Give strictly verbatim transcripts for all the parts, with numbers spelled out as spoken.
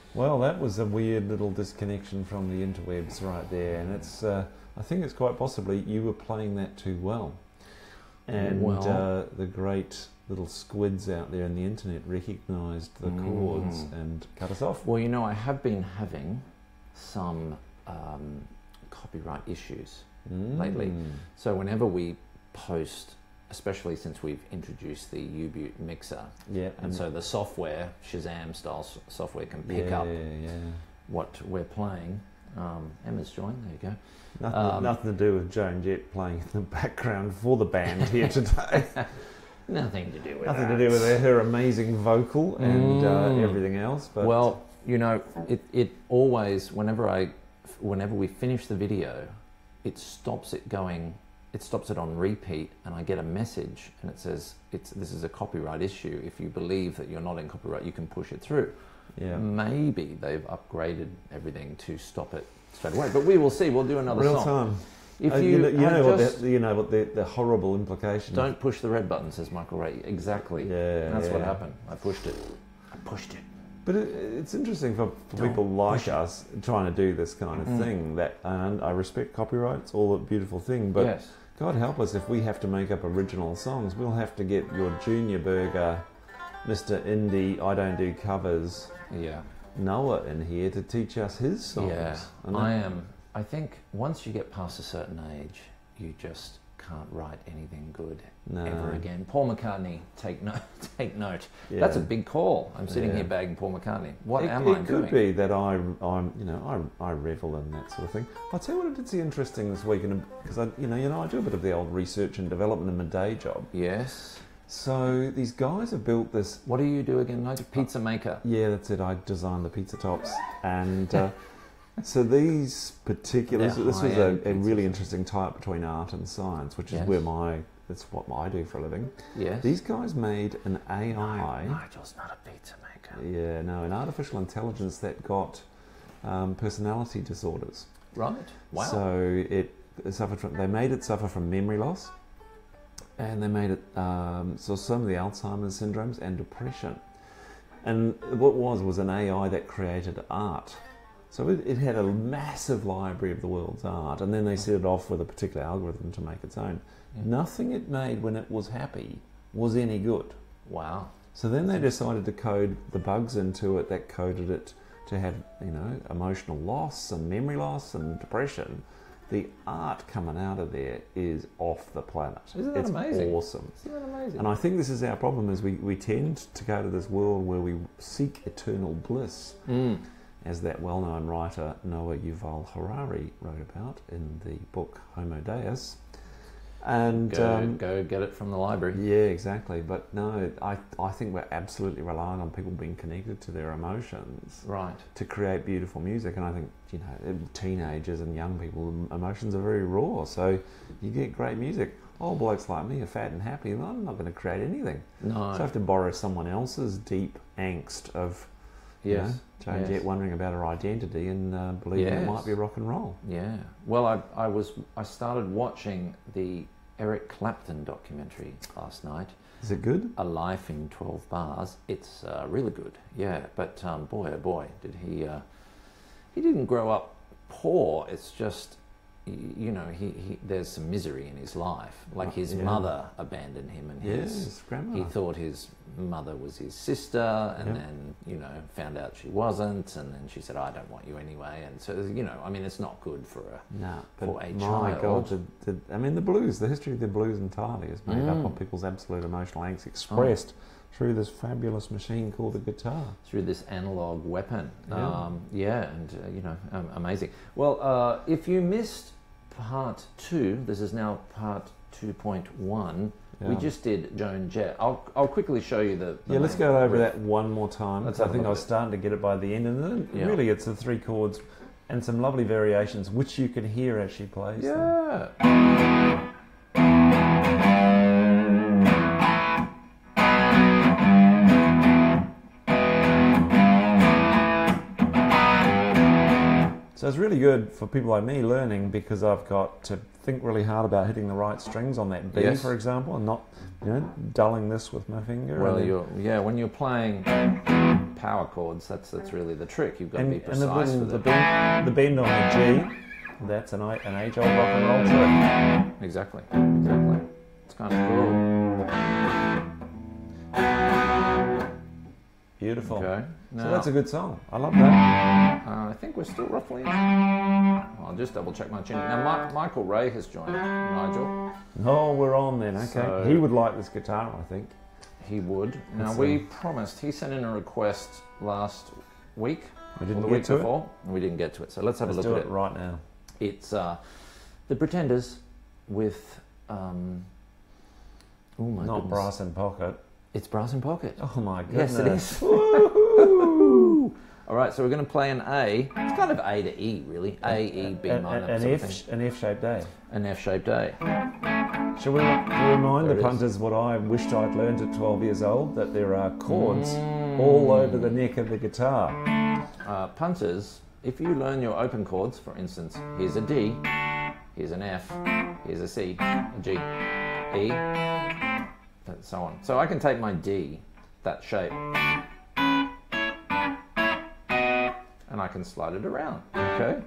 Well, that was a weird little disconnection from the interwebs right there, and it's. Uh, I think it's quite possibly you were playing that too well, and Well. uh, the great little squids out there in the internet recognised the Mm. chords and cut us off. Well, you know, I have been having some um, copyright issues Mm. lately. So whenever we post, especially since we've introduced the U-Butte mixer, Yeah, and so the software, Shazam style s- software, can pick yeah, up yeah. what we're playing. Um, Emma's joined, there you go. Nothing, Um, nothing to do with Joan Jett playing in the background for the band here today. Nothing to do with Nothing that. to do with her, her amazing vocal and uh, Mm. everything else. But Well, you know, it, it always, whenever I, whenever we finish the video, it stops it going, it stops it on repeat, and I get a message, and it says, "It's this is a copyright issue. If you believe that you're not in copyright, you can push it through." yeah, Maybe they've upgraded everything to stop it straight away, but we will see. We'll do another real song. time. If Uh, you, you know, you had know what just- the, you know what the, the horrible implication. don't push the red button, says Michael Ray. Exactly. Yeah, That's what yeah. happened. I pushed it. I pushed it. But it, it's interesting for, for Don't people like push it. us trying to do this kind of Mm. thing. That and I respect copyright; it's all a beautiful thing. But yes. God help us if we have to make up original songs. We'll have to get your Junior Burger, Mister Indie, I don't do covers, Yeah. Noah in here to teach us his songs. Yeah, And I that- am. I think once you get past a certain age, you just can't write anything good No. ever again. Paul McCartney, take note. Take note. Yeah. That's a big call. I'm sitting Yeah. here bagging Paul McCartney. What it, am it I could doing? be that I, I'm, you know, I, I revel in that sort of thing. I'll tell you what I did see interesting this week, because I, you know, you know, I do a bit of the old research and development in my day job. Yes. So these guys have built this. What do you do again? Like pizza maker. Yeah, that's it. I designed the pizza tops, and uh, so these particular. This, They're this was a, high-end a really pizzas. interesting tie-up between art and science, which is Yes. where my that's what I do for a living. Yes. These guys made an A I. Nigel's not a pizza maker. Yeah, no, an artificial intelligence that got um, personality disorders. Right. Wow. So it suffered from. They made it suffer from memory loss, and they made it um, so some of the Alzheimer's syndromes and depression. And what was was an A I that created art. So it, it had a massive library of the world's art, and then they set it off with a particular algorithm to make its own. Yeah. Nothing it made when it was happy was any good. Wow. So then they decided to code the bugs into it that coded it to have, you know, emotional loss and memory loss and depression. The art coming out of there is off the planet. Isn't that it's amazing? awesome. Isn't that amazing? And I think this is our problem, is we, we tend to go to this world where we seek eternal bliss, Mm. as that well-known writer Noah Yuval Harari wrote about in the book Homo Deus. And Go, um, go get it from the library. yeah, exactly. But no, I I think we're absolutely relying on people being connected to their emotions Right. to create beautiful music. And I think, you know, teenagers and young people, emotions are very raw. So you get great music. Old blokes like me are fat and happy. Well, I'm not going to create anything. No. So I have to borrow someone else's deep angst of, you Yes. know, Joan yes. Jett wondering about her identity and uh, believing it Yes. might be rock and roll. Yeah. Well, I I was I started watching the Eric Clapton documentary last night, Is it good? A Life in twelve Bars. It's uh, really good. Yeah, but um, boy oh boy, did he uh, he didn't grow up poor. It's just y- you know, he, he there's some misery in his life. Like his Yeah. mother abandoned him, and his Yes, grandma. he thought his mother was his sister, and Yep. then, you know, found out she wasn't, and then she said, I don't want you anyway. And so, you know, I mean, it's not good for a... No, but for a my child. God, the, the, I mean, the blues, the history of the blues entirely is made Mm. up of people's absolute emotional angst expressed through this fabulous machine called the guitar. through this analog weapon. Yeah. Um, yeah, and, uh, you know, um, amazing. Well, uh, if you missed part two, this is now part two point one. We Yeah. just did Joan Jett. I'll, I'll quickly show you the... the Yeah, let's main go over riff. that one more time. Let's I have a think I look was at it. starting to get it by the end, and then Yeah. really it's the three chords and some lovely variations, which you can hear as she plays them. Yeah. So it's really good for people like me learning because I've got to think really hard about hitting the right strings on that B, Yes. for example, and not, you know, dulling this with my finger. Well, and then, you're yeah. When you're playing power chords, that's that's really the trick. You've got and, to be and the, precise little, with the, it. bend, the bend on the G, that's an, an age-old rock and roll trick. Exactly, exactly. It's kind of cool. Beautiful. Okay. Now, So that's a good song. I love that. uh, I think we're still roughly. I'll just double check my tune. Now, Mi- Michael Ray has joined. Nigel, Oh, we're on then. Okay. So- he would like this guitar, I think. he would. Now That's, we um, promised. He sent in a request last week. We or didn't the get week to before, and we didn't get to it. So let's have Let's a do look it at it. right now. It's uh, the Pretenders with. Um, oh my Not goodness. Brass in Pocket. It's Brass in Pocket. Oh my Yes, goodness. it is. Woo-hoo. All right, so we're going to play an A. It's kind of A to E, really. A, E, B An, minor. an, sort of F, thing. an F-shaped A. An F-shaped A. Shall we remind There the it is. punters what I wished I'd learned at twelve years old, that there are chords Mm. all over the neck of the guitar. Uh, punters, if you learn your open chords, for instance, here's a D, here's an F, here's a C, a G, E, and so on. So I can take my D, that shape, and I can slide it around, okay?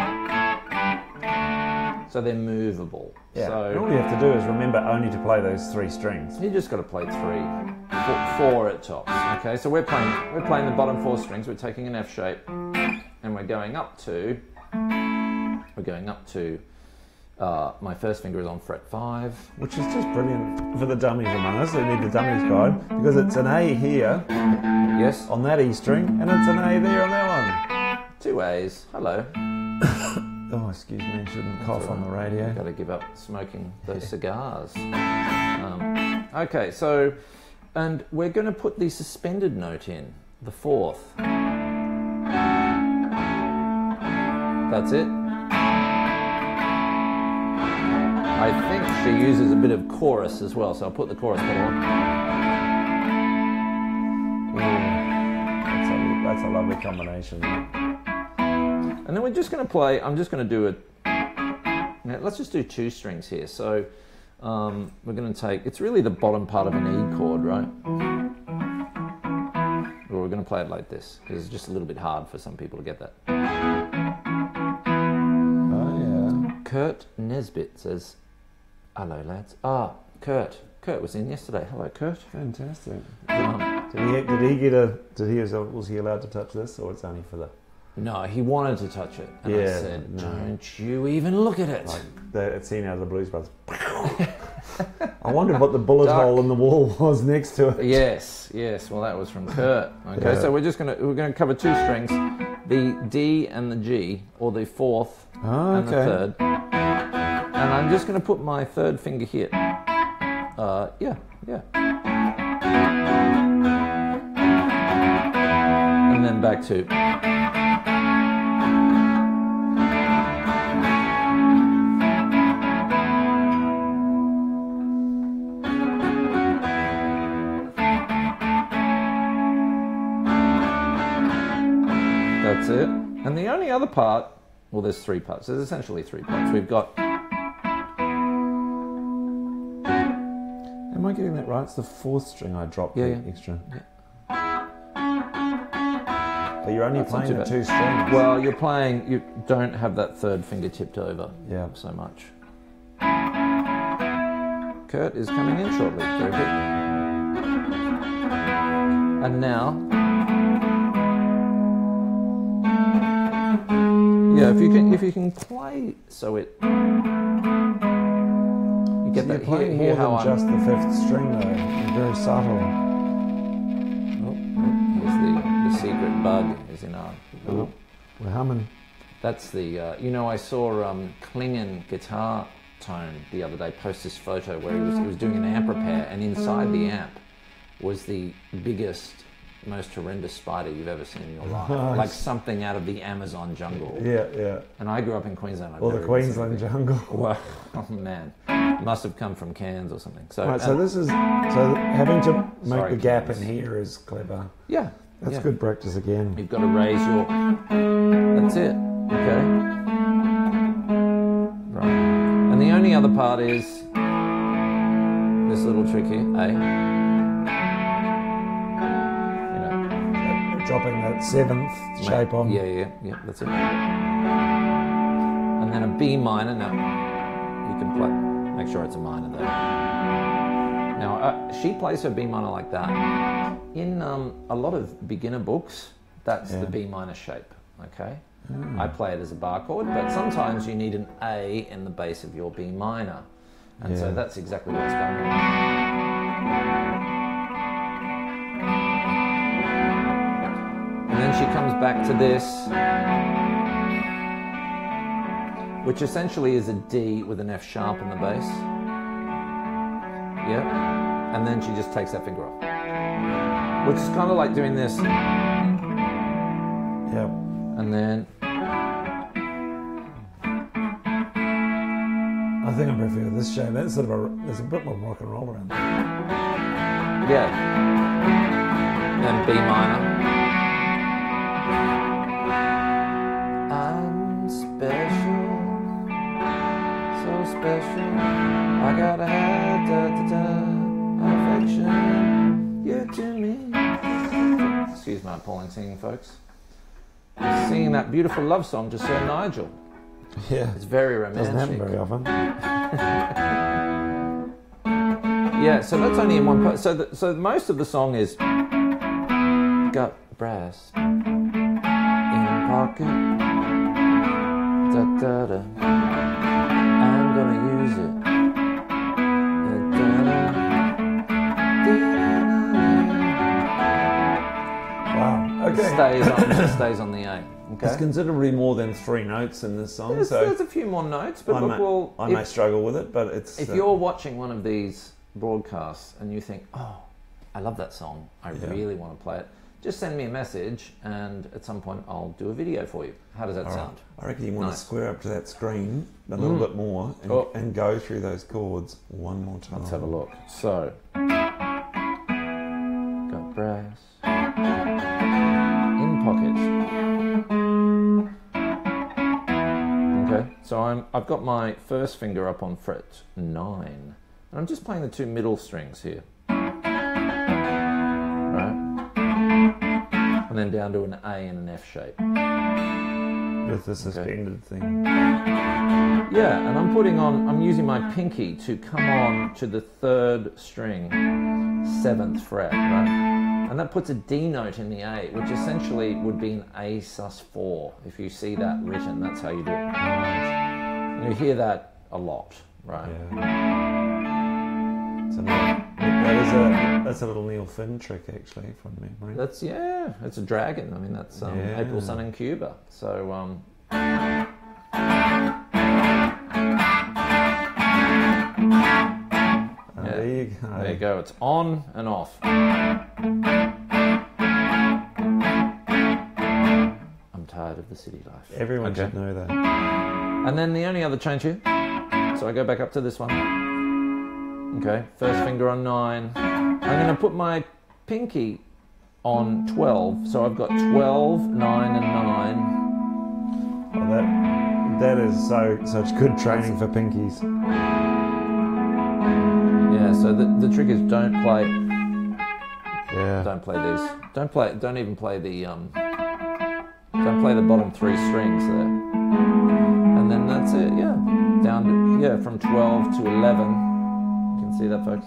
So they're movable. Yeah. And all So you have to do is remember only to play those three strings. you just got to play three, four, four at tops. Okay, so we're playing we're playing the bottom four strings. We're taking an F shape, and we're going up to we're going up to uh, my first finger is on fret five. Which is just brilliant for the dummies among us who need the dummies guide, because it's an A here Yes, on that E string, and it's an A there on that two A's. Hello. one. Oh, excuse me, I shouldn't cough on the radio. Got to give up smoking those cigars. Um, okay, so and we're going to put the suspended note in the fourth. That's it. I think she uses a bit of chorus as well, so I'll put the chorus pedal on. Ooh, that's, a, that's a lovely combination. And then we're just going to play, I'm just going to do it, now let's just do two strings here. So um, we're going to take, it's really the bottom part of an E chord, right? Or we're going to play it like this, because it's just a little bit hard for some people to get that. Oh, yeah. Kurt Nesbitt says, hello lads. Ah, Kurt. Kurt was in yesterday. Hello, Kurt. Fantastic. Um, Did he, did he get a, did he, was he allowed to touch this, or it's only for the, no, he wanted to touch it. And I Yeah, said, no. don't you even look at it. like, the scene out of the Blues Brothers? I wondered what the bullet Duck. hole in the wall was next to it. Yes, yes. Well, that was from Kurt. Okay, Yeah. so we're just gonna we're gonna cover two strings, the D and the G, or the fourth Oh, and the okay. third. And I'm just gonna put my third finger here. Uh, yeah, yeah. And then back to. That's it. And the only other part, well, there's three parts. There's essentially three parts. We've got, Am I getting that right? It's the fourth string I dropped Yeah, the yeah. extra. But you're only That's not playing too the bad. two strings. well, you're playing, you don't have that third finger tipped over Yeah. so much. Kurt is coming in shortly. Very good. And now, yeah, if you can, if you can play so it, you get So that you're playing here, here more how than I'm- just the fifth string, though. You're very subtle. Oh, here's the, the secret bug is in our. Oh, we're humming. That's the. Uh, you know, I saw um, Klingon guitar tone the other day post this photo where he was he was doing an amp repair, and inside the amp was the biggest, most horrendous spider you've ever seen in your life, Nice. like something out of the Amazon jungle. Yeah, yeah. And I grew up in Queensland. I've Or the never even seen Queensland anything. jungle. Well, oh man, must have come from Cairns or something. So, Right, so and- this is so having to make Sorry, the gap Cairns. in here is clever. yeah, That's yeah. good practice again. You've got to raise your. That's it. Okay. Right. And the only other part is this little trick here, A. You know, dropping that seventh shape on. Yeah, yeah, yeah, that's it. And then a B minor. Now, you can play, make sure it's a minor though. Now, uh, she plays her B minor like that. In um, a lot of beginner books, that's Yeah. the B minor shape, okay? Mm. I play it as a bar chord, but sometimes you need an A in the bass of your B minor. And Yeah. so that's exactly what's going on. And then she comes back to this, which essentially is a D with an F sharp in the bass. Yep. And then she just takes that finger off. Which is kind of like doing this. Yep. And then, I think I prefer this shape. That's sort of a, there's a bit more rock and roll around there. yeah. And then B minor. I'm special, so special. I gotta have da da da affection. You to me. Excuse my appalling singing, folks. Singing that beautiful love song to Sir Nigel. Yeah. It's very romantic. Doesn't happen very often. Yeah, so that's only in one part. So, the, so most of the song is got brass in pocket. Da da da. I'm gonna use it. Da, da, da. Wow. It Okay. stays on. It stays on the A. There's Okay. considerably more than three notes in this song, There's, so there's a few more notes, but I, look, may, well, I if, may struggle with it, but it's... if uh, you're watching one of these broadcasts and you think, oh, I love that song, I Yeah. really want to play it, just send me a message and at some point I'll do a video for you. How does that all right. sound? I reckon you want Nice. to square up to that screen a little Mm. bit more and, Oh. and go through those chords one more time. Let's have a look. So, got brass in pocket. Okay, so I'm I've got my first finger up on fret nine, and I'm just playing the two middle strings here, right? And then down to an A and an F shape. With the suspended thing. Yeah, and I'm putting on, I'm using my pinky to come on to the third string, seventh fret, right? And that puts a D note in the A, which essentially would be an A sus four. If you see that written, that's how you do it. And you hear that a lot, right? Yeah. So that is a that's a little Neil Finn trick actually from memory. That's, yeah, it's a dragon. I mean, that's um, Yeah. April Sun in Cuba. So, um, Oh, there you go. there you go. It's on and off. I'm tired of the city life. Everyone Okay. should know that. And then the only other change here, so I go back up to this one. Okay, first finger on nine. I'm going to put my pinky on twelve, so I've got twelve, nine, and nine. Well, that that is so such good training for pinkies. Yeah, so the, the trick is don't play, Yeah. don't play these. Don't play, don't even play the, um, don't play the bottom three strings there. And then that's it, yeah. Down to, yeah, from twelve to eleven. You can see that, folks?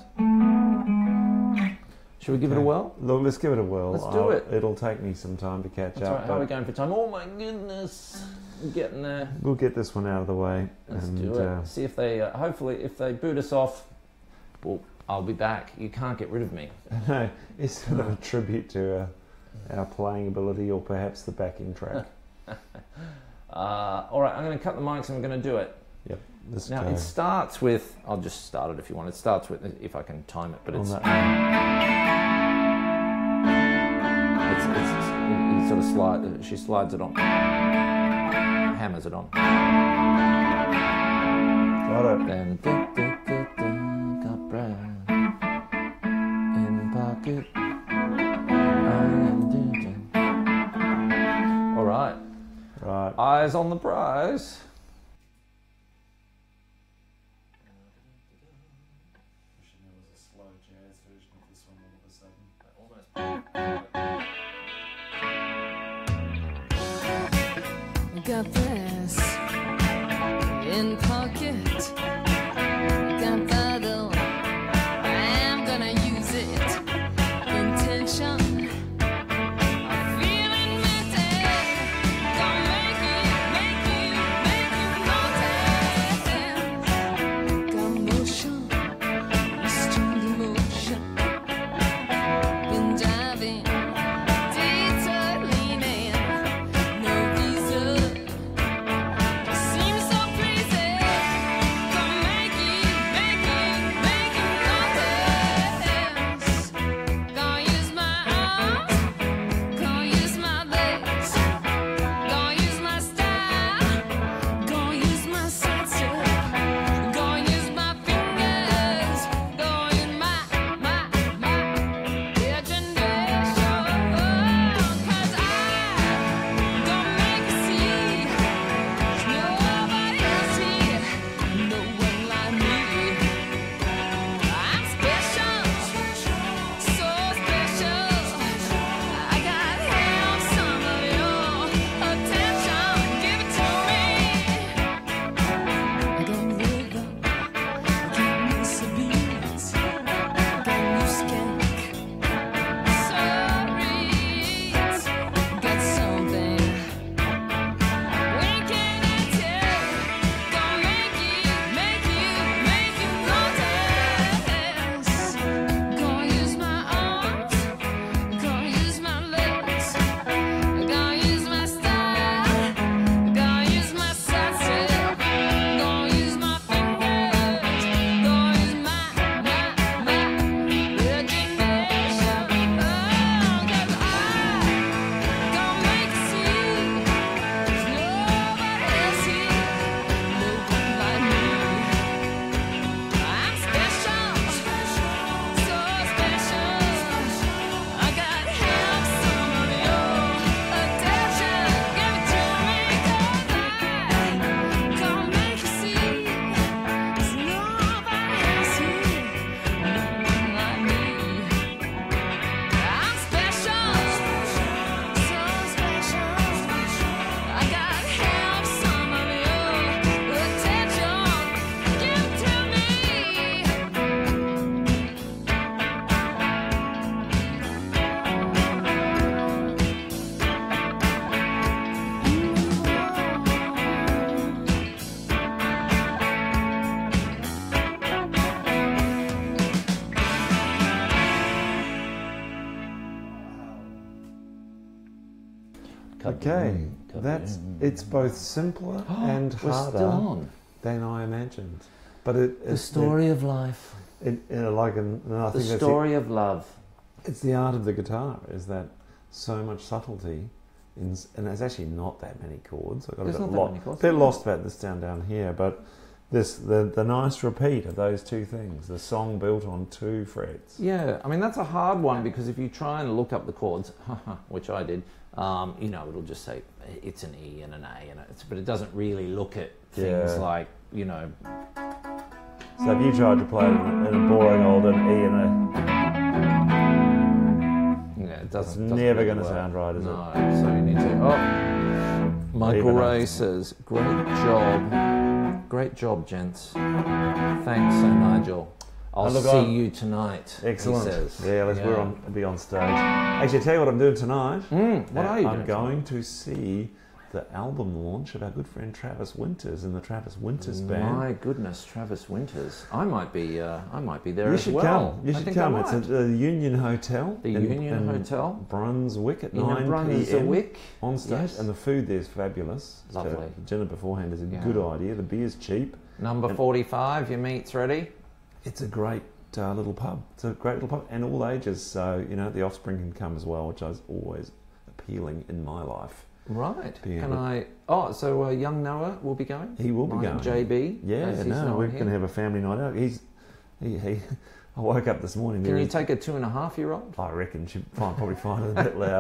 Should we give it a whirl? Look, let's give it a whirl. Let's do I'll- it. It'll take me some time to catch That's up. right, how are we but going for time? Oh my goodness, I'm getting there. we'll get this one out of the way. Let's and, do it. Uh, See if they, uh, hopefully, if they boot us off, well, I'll be back. You can't get rid of me. no, it's sort of a tribute to uh, our playing ability, or perhaps the backing track. Uh, all right, I'm going to cut the mics and we're going to do it. Yep. Let's Now, go. it starts with, I'll just start it if you want. It starts with, if I can time it, but On it's, that it's, it's, he sort of slide, she slides it on, hammers it on. Got it. Then, da, da, da, da, got brass in pocket. And, da, da. All right. Right. Eyes on the prize. Wishing there was a slow jazz version of this one all of a sudden. Got this in pocket. Got paddle. I'm gonna use it. Intention. I'm feeling mental. Gonna make it, make you, make you notice. Got motion, strong emotion. Been diving, detour leaning. No reason. Seems so pleasing. Gonna make you, make you, make you notice. Gonna use my arms, gonna use my legs, gonna use my style, gonna use my senses, gonna use my fingers, gonna use my, my, my imagination. 'Cause I gonna make you see. Nobody else here, no one like me. I'm special, so special. I got held some of your attention. Give it to me. I got rhythm, got me some beats, got new skank, sorries, got something. When can I tell? Gonna make you, make you, make you notice. Gonna use my arms, gonna use my legs, gonna use my style, gonna use my senses, gonna use my fingers, gonna use my, my, my imagination. Oh, 'cause I gonna make you see. There's nobody else here, no one like me. I'm special, so special. I got help some of your attention. Give it to me, 'cause I gonna make you see. There's nobody else here, no one like me. I'm special, so special. I got help some of your attention. Give it to me. Okay, that's it's both simpler and We're harder still on. than I imagined. But it, The it's story of life. It, it, uh, like, and I The think that's story of love. the, it's the art of the guitar. Is that so much subtlety, in, s- and there's actually not that many chords. I got There's a bit, not that lo- many chords. bit lost about this down down here, but this the the nice repeat of those two things. The song built on two frets. Yeah, I mean, that's a hard one because if you try and look up the chords, which I did, um, you know, it'll just say it's an E and an A, and it's, but it doesn't really look at things Yeah. like, you know, So if you tried to play it in a, in a boring old an E and a, yeah, it it's doesn't. doesn't never really going to work. sound right, is No, so you need to. Oh, Michael Even Ray up. says, "Great job, great job, gents. Thanks, Sir Nigel. I'll Oh, look, see I'm- you tonight." it? Excellent. He says. Yeah, let's we're on be on stage. Actually, I tell you what I'm doing tonight. Mm, what Uh, are you I'm doing? going to see the album launch of our good friend Travis Winters in the Travis Winters band. My goodness, Travis Winters. I might be. Uh, I might be there You as should well. come. You I should think I come. It's might. at the Union Hotel. The in- Union in Hotel Brunswick at in nine p m Brunswick. on stage, Yes. and the food there's fabulous. So Lovely. dinner beforehand is a Yeah. good idea. The beer's cheap. Number And- forty-five. Your meat's ready. It's a great uh, little pub. It's a great little pub, and all ages. So you know the offspring can come as well, which is always appealing in my life. Right. Being Can a- I? Oh, so uh, young Noah will be going. He will be Mine going. and J B. Yeah, as he's no, known we're here. going to have a family night out. He's, he, he I woke up this morning. Can there you is- take a two and a half year old? I reckon she'd find, probably find it a bit loud.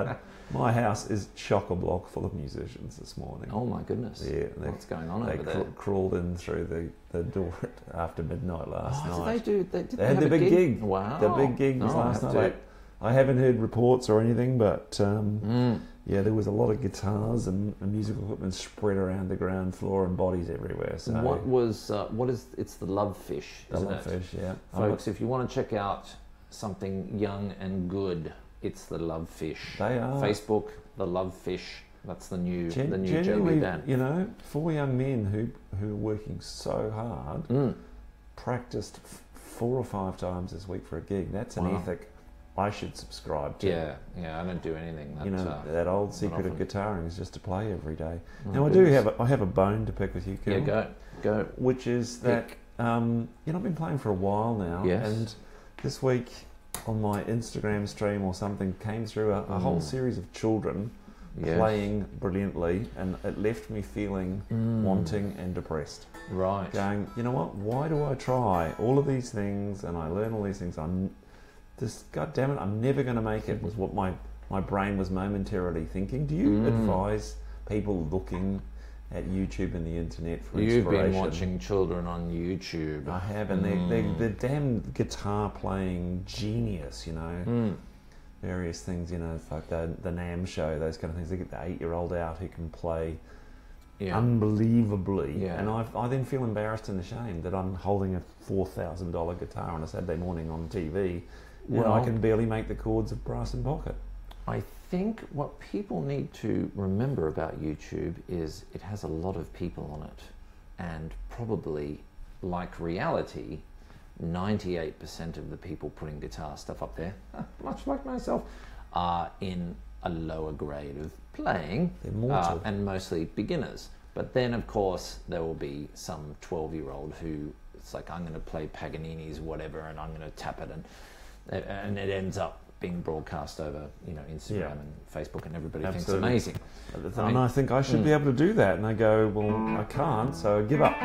My house is chock-a-block full of musicians this morning. Oh my goodness. Yeah, they, What's going on they over cr- there? crawled in through the, the door after midnight last Oh, night. did they do? They, did They had have the a big gig. Wow. The big gig was Oh, I last have night. to- I, I haven't heard reports or anything, but um, Mm. yeah, there was a lot of guitars and, and musical equipment spread around the ground floor and bodies everywhere. So What was? Uh, what is? It's the Love Fish, the isn't Love it? Fish, yeah. Folks, if you want to check out something young and good, it's the Love Fish. They are. Facebook, the Love Fish. That's the new, Gen- the new genuinely, Joby band. you know, four young men who who are working so hard, Mm. practiced f- four or five times this week for a gig. That's an Wow. ethic I should subscribe to. Yeah, yeah. I don't do anything. That, You know, uh, that old secret of often. guitaring is just to play every day. oh now, I do goodness. have a, I have a bone to pick with you, Yeah, Kim, go, go. which is that um, you know I've been playing for a while now, Yes. and this week on my Instagram stream or something came through a, a whole Mm. series of children Yes. playing brilliantly, and it left me feeling Mm. wanting and depressed. Right. Going, you know what? Why do I try all of these things and I learn all these things? I'm this. God damn it! I'm never going to make it. Was what my my brain was momentarily thinking. Do you Mm. advise people looking at YouTube and the internet for You've inspiration? been watching children on YouTube. I have, and they're, Mm. they're, they're damn guitar playing genius. You know, Mm. various things. You know, it's like the the Nam show, those kind of things. They get the eight year old out who can play Yeah. unbelievably, Yeah. and I, I then feel embarrassed and ashamed that I'm holding a four thousand dollar guitar on a Saturday morning on T V, and I Well- can barely make the chords of Brass and Pocket. I think what people need to remember about YouTube is it has a lot of people on it, and probably, like reality, ninety-eight percent of the people putting guitar stuff up there, much like myself, are in a lower grade of playing, They're mortal. uh, and mostly beginners. But then, of course, there will be some twelve-year-old who it's like, I'm going to play Paganini's whatever, and I'm going to tap it, and and it ends up being broadcast over, you know, Instagram Yeah. and Facebook, and everybody Absolutely. thinks amazing. And I mean- I think I should be Mm. able to do that, and I go, well, I can't, so I give up.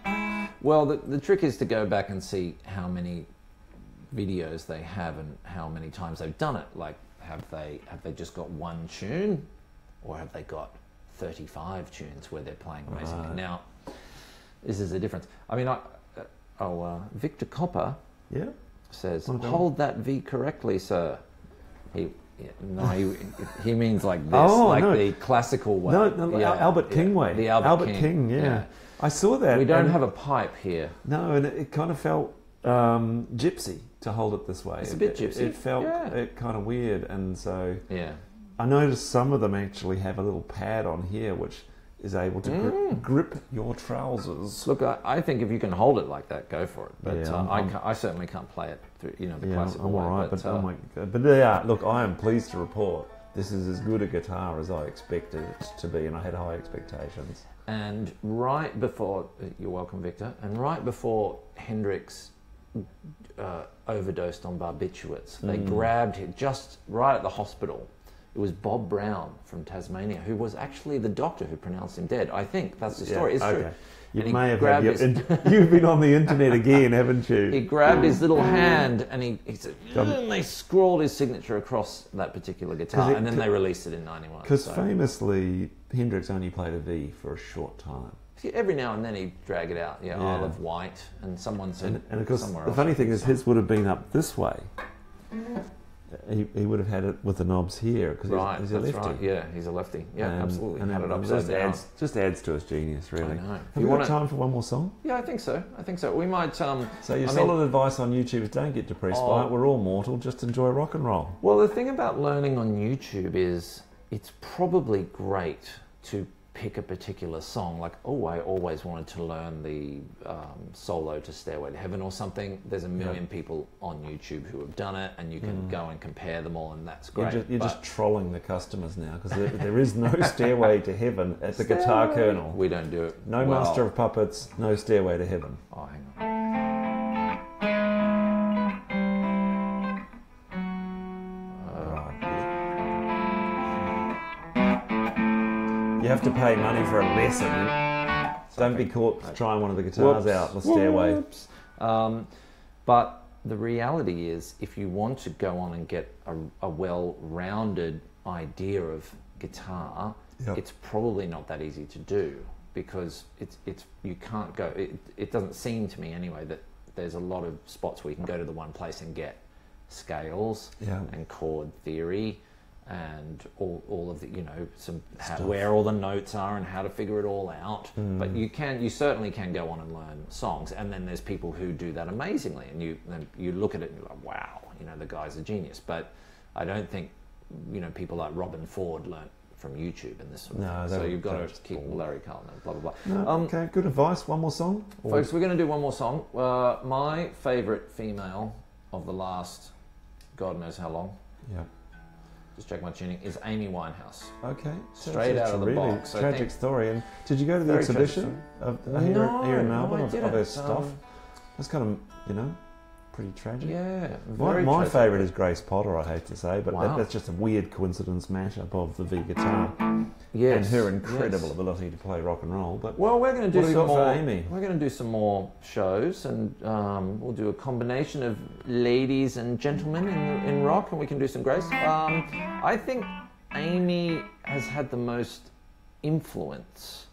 Well, the, the trick is to go back and see how many videos they have and how many times they've done it. Like, have they have they just got one tune, or have they got thirty-five tunes where they're playing amazing? Right. Now, this is the difference. I mean, I, uh, oh, uh, Victor Copper Yeah. says, Well done. "Hold that V correctly, sir." He, yeah, no, he, he means like this, Oh, like no. the classical way. No, no, Yeah, Albert yeah, King way. The Albert, King, yeah. I saw that. We don't and- have a pipe here. No, and it, it kind of felt um, gypsy to hold it this way. It's a It- bit it, gypsy, It, felt yeah. it kind of weird, and so Yeah. I noticed some of them actually have a little pad on here which is able to grip, Mm. grip your trousers. Look, I, I think if you can hold it like that, go for it. But Yeah, uh, I'm- I, I'm- can't, I certainly can't play it through, you know, the Yeah, classical I'm way. all right, but, but, uh, oh my God. But yeah, look, I am pleased to report this is as good a guitar as I expected it to be, and I had high expectations. and right before, you're welcome, Victor, and right before Hendrix uh, overdosed on barbiturates, they Mm. grabbed him just right at the hospital. It was Bob Brown from Tasmania, who was actually the doctor who pronounced him dead. I think that's the story. It's okay. true. You And he may have had grabbed your, his- in- you've been on the internet again, haven't you? He grabbed his little hand and he, he said, Come- and they scrawled his signature across that particular guitar, 'Cause it- and then they released it in ninety-one. Because so. famously, Hendrix only played a V for a short time. Every now and then he'd drag it out, yeah, Yeah. Isle of Wight, and someone said, And, and of course, somewhere the else. funny thing is, his would have been up this way. He, he would have had it with the knobs here because right, he's, he's a that's lefty. right, yeah, he's a lefty, yeah, And- absolutely, And had it it upside just down. adds, just adds to his genius, I really. know. Have If you wanna- got time for one more song? Yeah, I think so. I think so. We might. Um, So your I solid mean- advice on YouTube is don't get depressed Oh. by it. We're all mortal. Just enjoy rock and roll. Well, the thing about learning on YouTube is it's probably great to pick a particular song. Like, oh, I always wanted to learn the um, solo to Stairway to Heaven or something. There's a million people on YouTube who have done it, and you can Mm. go and compare them all, and that's You're, great. just, you're But just trolling the customers now because there, there is no Stairway to Heaven at the Guitar Stairway- Colonel. We don't do it. No well. Master of Puppets, no Stairway to Heaven. Oh, hang on. You have to pay money for a lesson. Don't be caught trying one of the guitars Whoops. out the stairway. Whoops. Um, but the reality is, if you want to go on and get a, a well-rounded idea of guitar, Yep. it's probably not that easy to do because it's it's you can't go. It, it doesn't seem to me anyway that there's a lot of spots where you can go to the one place and get scales Yeah. and chord theory and all, all of the, you know, some how, Stuff. where all the notes are and how to figure it all out. Mm. But you can, you certainly can go on and learn songs. And then there's people who do that amazingly, and you then you look at it and you're like, wow, you know, the guy's a genius. But I don't think, you know, people like Robin Ford learnt from YouTube and this sort of No, thing. they So were- you've got they were to just keep bored. Larry Carlton, blah blah blah. No, Um, okay, good advice. One more song? Or- Folks, we're going to do one more song. Uh, my favourite female of the last, God knows how long, Yeah. just check my tuning, is Amy Winehouse. Okay. Straight That's out of a the really box, I tragic think. story. And did you go to the Very tragic exhibition of, uh, here, No, here in no, Melbourne I of, of didn't. her stuff? Um, That's kind of, you know, pretty tragic. Yeah, My, very my tragic. favourite is Grace Potter, I hate to say, but Wow. that, that's just a weird coincidence mashup of the V guitar Yes, and her incredible yes. able to play rock and roll. But Well, we're going to do What have you some got for more. Amy? We're going to do some more shows, and um, we'll do a combination of ladies and gentlemen in, in rock, and we can do some Grace. Um, I think Amy has had the most influence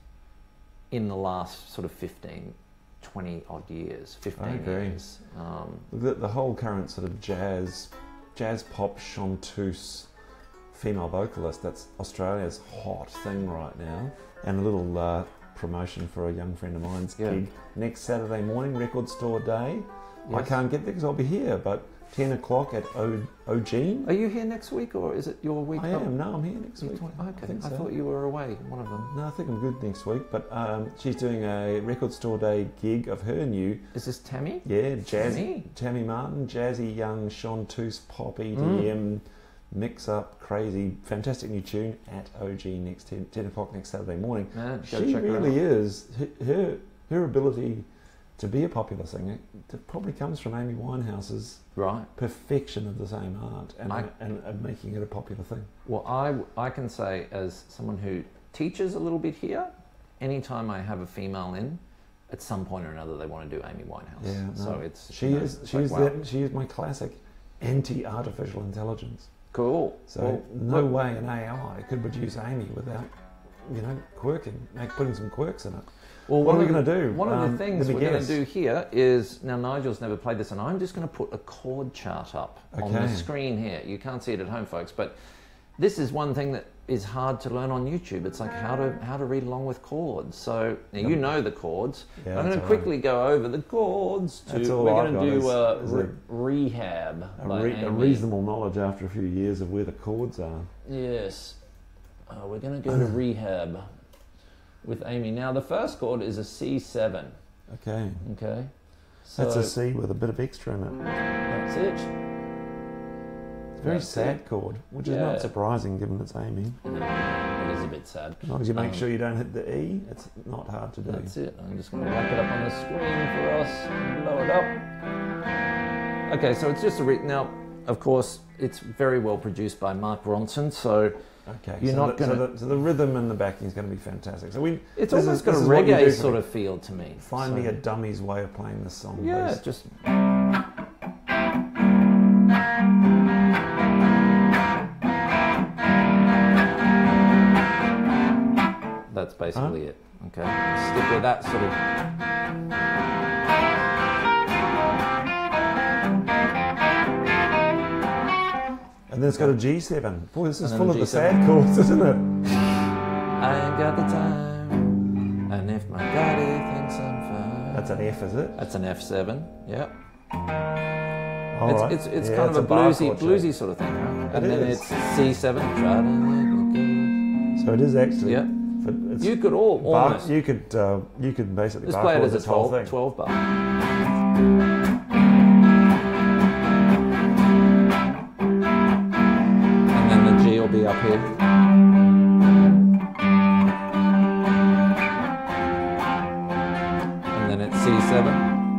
in the last sort of fifteen, twenty odd years, fifteen agree. years. Um, the, the whole current sort of jazz, jazz pop chanteuse female vocalist, that's Australia's hot thing right now. And a little uh, promotion for a young friend of mine's Yeah. gig next Saturday morning, Record Store Day. I Yes. can't get there because I'll be here, but ten o'clock at o- Eugene. Are you here next week, or is it your week? I off? am. No, I'm here next You're week. twenty- I Okay, think I so. thought you were away. One of them. No, I think I'm good next week. But um, she's doing a Record Store Day gig of her new, Is this Tammy? yeah, jazzy, Tammy. Tammy Martin, jazzy young chanteuse pop E D Mm. M mix up, crazy, fantastic new tune at O G next ten, ten o'clock next Saturday morning. Yeah, go She check her really out. is. Her, her her ability to be a popular singer it probably comes from Amy Winehouse's Right. perfection of the same art and, I- and, and making it a popular thing. Well, I, I can say, as someone who teaches a little bit here, anytime I have a female in, at some point or another, they want to do Amy Winehouse. Yeah, no. So it's She you know, is it's she's like, wow. that, she is my classic anti-artificial intelligence. Cool. So Well, no look, way an A I could produce Amy without, you know, quirking, like putting some quirks in it. well, what one are we of the- going to do? One of Um, the things let we're me going guess. to do here is now Nigel's never played this, and I'm just going to put a chord chart up on the Okay. screen here. You can't see it at home, folks, but this is one thing that is hard to learn on YouTube. It's like how to how to read along with chords. So now you know the chords. Yeah, I'm going that's to all quickly go over the chords. To, That's all we're I've going to got do is- uh, is re- a- rehab. A, by re- a Amy. reasonable knowledge after a few years of where the chords are. Yes. Uh, we're going to go to rehab with Amy. Now, the first chord is a C seven. Okay, Okay. So that's a C with a bit of extra in it. that's it. It's a very That's sad it. chord, which is Yeah. not surprising given it's Amy. It is a bit sad. As long as you make Um, sure you don't hit the E, it's not hard to do. That's it. I'm just going to wrap it up on the screen for us. Blow it up. Okay, so it's just a re- now. Of course, it's very well produced by Mark Ronson, so Okay, You're so, not the, so, gonna- the, so the rhythm and the backing is going to be fantastic. So we it's this almost is, got a this is what you do reggae for sort me. of feel to me. Find So- me a dummy's way of playing this song, Yeah, please. just that's basically it. Okay, stick with that sort of. And then it's got a G seven. Boy, this is And then full a of the G seven. sad chords, isn't it? I ain't got the time, and if my daddy thinks I'm fine. That's an F, is it? That's an F seven. Yep. All it's right. it's, it's Yeah, kind it's of a bar bluesy chord shape. bluesy sort of thing, right? And It then is. it's C seven. Try to make me So it is actually. Yep. but it's go. You could all bar, almost you could uh, you could basically just bar play it chord as a this whole twelve, thing. twelve bar. And then the G will be up here. And then it's C seven.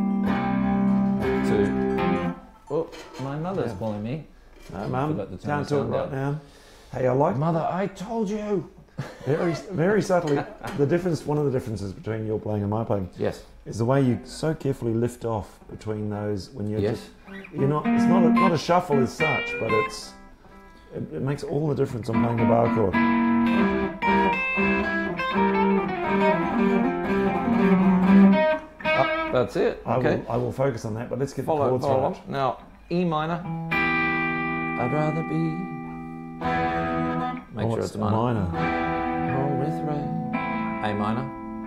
Two. Oh, my mother's Yeah. calling me. No, Mum, Forgot to turn can't the do it sound right down. now. Hey, I like Mother, I told you. very very subtly the difference. One of the differences between your playing and my playing Yes. is the way you so carefully lift off between those when you're Yes. just you're not. It's not a, not a shuffle as such, but it's It, it makes all the difference on playing the bar chord. That's it. I, Okay. will, I will focus on that, but let's get Follow, the chords follow right. along. Now, E minor. I'd rather be. Make Oh, sure it's it's minor. minor. Oh, with Ray. A minor.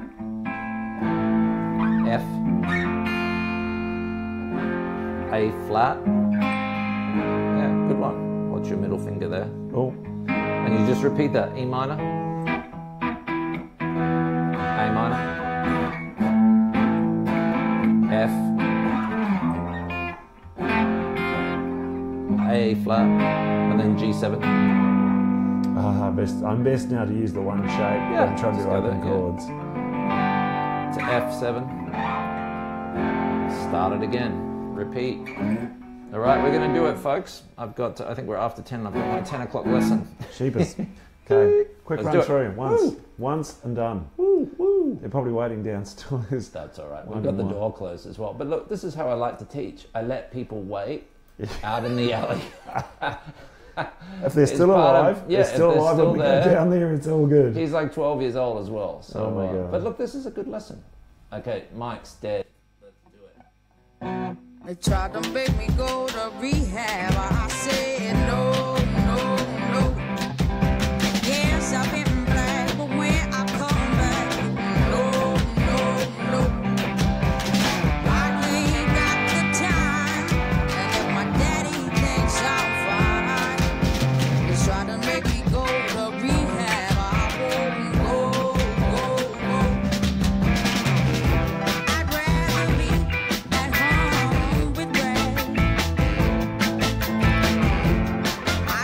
F. A flat. Yeah, good one. What's your middle finger there? Oh, And you just repeat that. E minor. A minor. F. A flat. And then G seven. ah, best. I'm best now to use the one shape. Yeah, I'm trying to just do go open there, yeah. chords. To F seven. Start it again. Repeat. All right, we're going to do it, folks. I've got, to, I think we're after ten. I've got my ten o'clock lesson. Sheepers. Okay, quick Let's run do it. through. Once, Woo. once and done. Woo, woo. They're probably waiting downstairs. That's all right. One We've got the more. door closed as well. But look, this is how I like to teach. I let people wait out in the alley. If they're It's still part of- alive, yeah, they're if still they're alive still when we there. go down there, it's all good. He's like twelve years old as well. So, Oh my uh, God. but look, this is a good lesson. Okay, Mike's dead. Let's do it. They tried to make me go to rehab. I said no, no, no. Yes, I've been black, but when I come back, no, no, no. I ain't got the time, and if my daddy thinks I'm fine, they try to make me go to rehab. I won't go, go, go. I'd rather be at home with Ray. I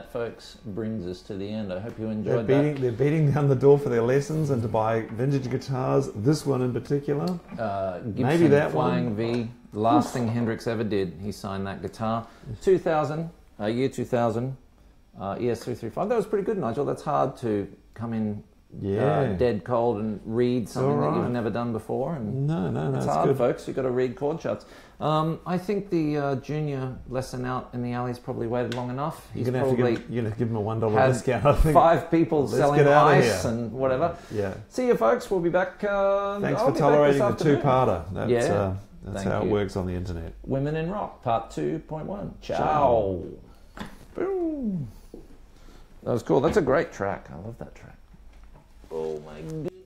that, folks, brings us to the end. I hope you They're enjoyed beating, they're beating down the door for their lessons and to buy vintage guitars. This one in particular. that. Uh, Gibson Maybe that Flying one. V, last thing Hendrix ever did. He signed that guitar. two thousand, uh, year two thousand, uh, E S three thirty-five. That was pretty good, Nigel. That's hard to come in Yeah. uh, dead cold and read something that alright. you've never done before. And No, no, no. it's It's hard, good. folks. You've got to read chord charts. Um, I think the uh, junior lesson out in the alley's probably waited long enough. You're He's gonna have to probably give, you're gonna give him a one dollar had discount. I think. five people Let's selling get out of ice here. and whatever. Yeah. See you, folks. We'll be back. Uh, Thanks I'll for be tolerating back the this afternoon. two-parter. That's, Yeah. uh, that's Thank how you. it works on the internet. Women in Rock, part two point one. Ciao. Ciao. Boom. That was cool. That's a great track. I love that track. Oh my god.